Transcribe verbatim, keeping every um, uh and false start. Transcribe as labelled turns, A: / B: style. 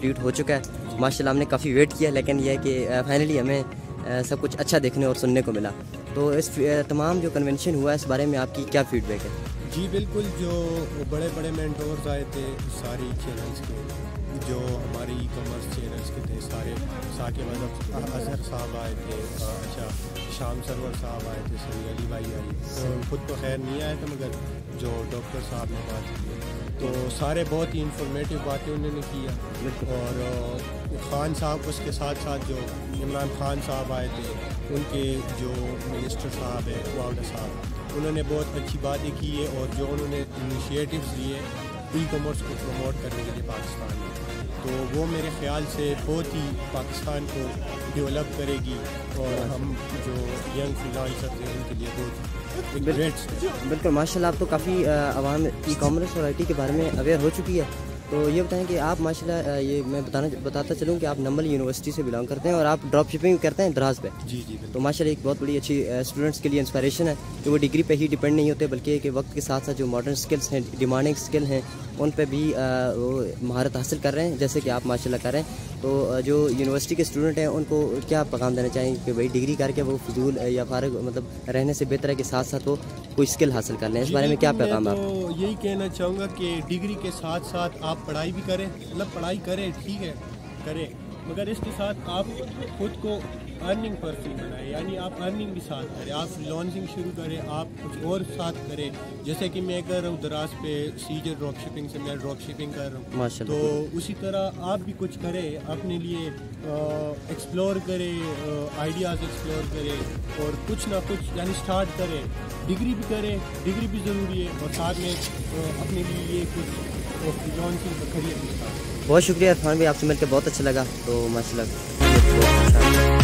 A: Complete हो चुका है माशाल्लाह। हमने काफ़ी वेट किया लेकिन यह है कि फाइनली हमें सब कुछ अच्छा देखने और सुनने को मिला। तो इस तमाम जो कन्वेंशन हुआ है इस बारे में आपकी क्या फीडबैक है?
B: जी बिल्कुल, जो बड़े बड़े मेंटोर्स आए थे सारी चैनल्स के, जो हमारे ई कॉमर्स चैनल्स के थे सारे, साकिब अजहर साहब आए थे, अच्छा शाम सरवर साहब आए थे, सही अली भाई आए, तो खुद तो खैर नहीं आए थे मगर जो डॉक्टर साहब ने बात की तो सारे बहुत ही इंफॉर्मेटिव बातें उन्होंने किया। और खान साहब उसके साथ साथ जो इमरान खान साहब आए थे, उनके जो मिनिस्टर साहब है वाउडा साहब, उन्होंने बहुत अच्छी बातें की है और जो उन्होंने इनिशिएटिव्स लिए ई कॉमर्स को प्रमोट करने के लिए पाकिस्तान में, तो वो मेरे ख़्याल से बहुत ही पाकिस्तान को डेवलप करेगी और हम जो यंग फ्रीलांसर्स हैं उनके लिए बहुत
A: बिल्कुल माशाल्लाह। आप तो काफ़ी आवाम ई कॉमर्स और आई टी के बारे में अवेयर हो चुकी है। तो ये बताएं कि आप माशाल्लाह ये मैं बताना बताता चलूँ कि आप नंबल यूनिवर्सिटी से बिलोंग करते हैं और आप ड्रॉप शिपिंग करते हैं दराज पे।
B: जी जी
A: तो माशाल्लाह एक बहुत बड़ी अच्छी स्टूडेंट्स के लिए इंस्पिरेशन है कि वो डिग्री पे ही डिपेंड नहीं होते बल्कि कि वक्त के साथ साथ जो मॉडर्न स्किल्स हैं, डिमांडिंग स्किल हैं, उन पे भी वो महारत हासिल कर रहे हैं जैसे कि आप माशाल्लाह कर रहे हैं। तो जो यूनिवर्सिटी के स्टूडेंट हैं उनको क्या पैगाम देना चाहिए कि भाई डिग्री करके वो फजूल या फारग मतलब रहने से बेहतर है कि साथ साथ वो कोई स्किल हासिल कर लें? इस बारे में क्या पैगाम आप?
B: तो यही कहना चाहूँगा कि डिग्री के साथ साथ आप पढ़ाई भी करें, मतलब पढ़ाई करें ठीक है करें, मगर इसके साथ आप खुद को अर्निंग पर्सन बनाएं, यानी आप अर्निंग भी साथ करें, आप फ्रीलांसिंग शुरू करें, आप कुछ और साथ करें। जैसे कि मैं कर रहा हूँ दराज पे सीजर ड्रॉप शिपिंग से मैं ड्रॉप शिपिंग कर रहा हूँ, तो उसी तरह आप भी कुछ करें अपने लिए, एक्सप्लोर करें, आइडियाज़ एक्सप्लोर करें और कुछ ना कुछ यानी स्टार्ट करें। डिग्री भी करें, डिग्री भी ज़रूरी है और साथ में अपने लिए ये कुछ फ्रीलांसिंग खरीद भी।
A: बहुत शुक्रिया इरफान भाई, आपसे मिलकर बहुत अच्छा लगा। तो माशाल्लाह